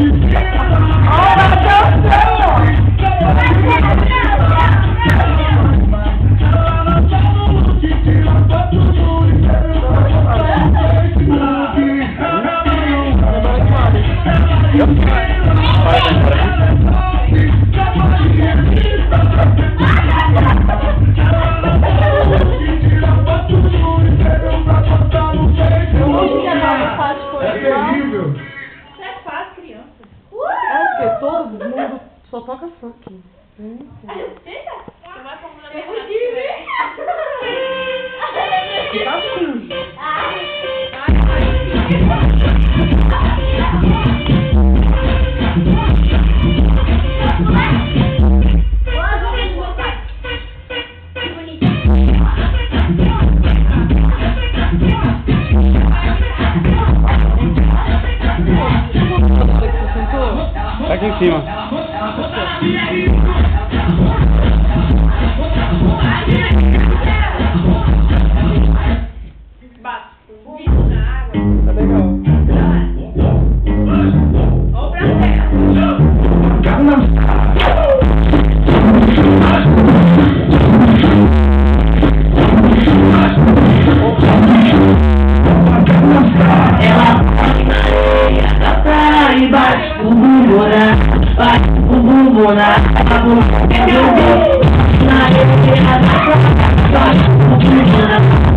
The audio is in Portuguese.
Todo mundo só toca funk. Tá sujo. Tá aqui em cima. Tá legal. Bate o bumbum na água, na areia, bate o bumbum na